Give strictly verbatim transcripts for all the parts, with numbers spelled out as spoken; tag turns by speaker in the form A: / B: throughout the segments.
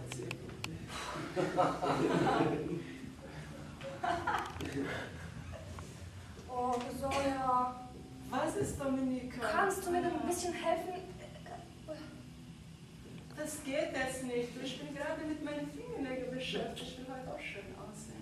A: Oh, Sonja.
B: Was ist, Dominika?
A: Kannst du mir denn ein bisschen helfen?
B: Das geht jetzt nicht. Ich bin gerade mit meinen Fingernägeln beschäftigt. Ich will heute auch schön aussehen.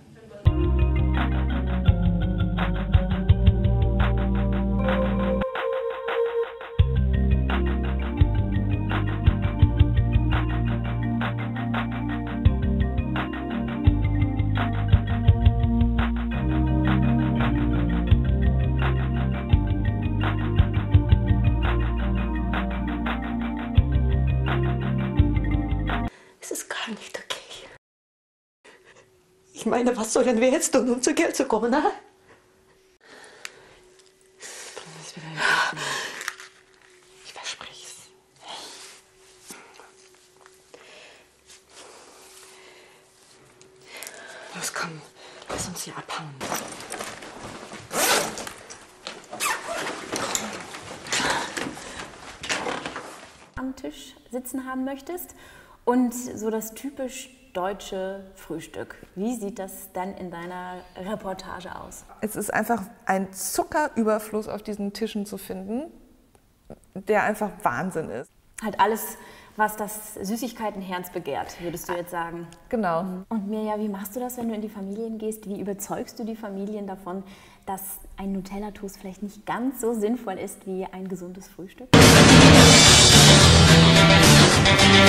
C: Nicht okay. Ich meine, was sollen wir jetzt tun, um zu Geld zu kommen, ne? Ich verspreche es. Los, komm, lass uns hier abhauen.
D: Am Tisch sitzen haben möchtest. Und so das typisch deutsche Frühstück. Wie sieht das dann in deiner Reportage aus?
E: Es ist einfach ein Zuckerüberfluss auf diesen Tischen zu finden, der einfach Wahnsinn ist.
D: Halt alles, was das Süßigkeitenherz begehrt, würdest du jetzt sagen.
E: Genau.
D: Und Mirja, wie machst du das, wenn du in die Familien gehst? Wie überzeugst du die Familien davon, dass ein Nutella-Toast vielleicht nicht ganz so sinnvoll ist wie ein gesundes Frühstück?